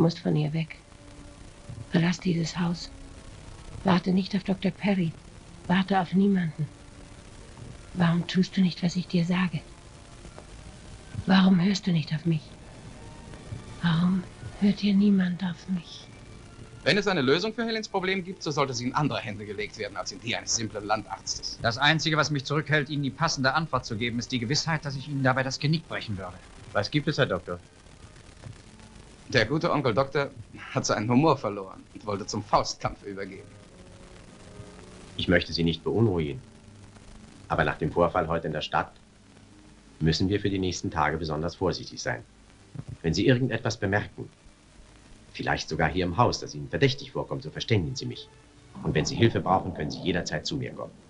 musst von ihr weg. Verlass dieses Haus. Warte nicht auf Dr. Perry. Warte auf niemanden. Warum tust du nicht, was ich dir sage? Warum hörst du nicht auf mich? Warum hört hier niemand auf mich? Wenn es eine Lösung für Helens Problem gibt, so sollte sie in andere Hände gelegt werden, als in die eines simplen Landarztes. Das Einzige, was mich zurückhält, Ihnen die passende Antwort zu geben, ist die Gewissheit, dass ich Ihnen dabei das Genick brechen würde. Was gibt es, Herr Doktor? Der gute Onkel Doktor hat seinen Humor verloren und wollte zum Faustkampf übergehen. Ich möchte Sie nicht beunruhigen. Aber nach dem Vorfall heute in der Stadt müssen wir für die nächsten Tage besonders vorsichtig sein. Wenn Sie irgendetwas bemerken, vielleicht sogar hier im Haus, das Ihnen verdächtig vorkommt, so verständigen Sie mich. Und wenn Sie Hilfe brauchen, können Sie jederzeit zu mir kommen.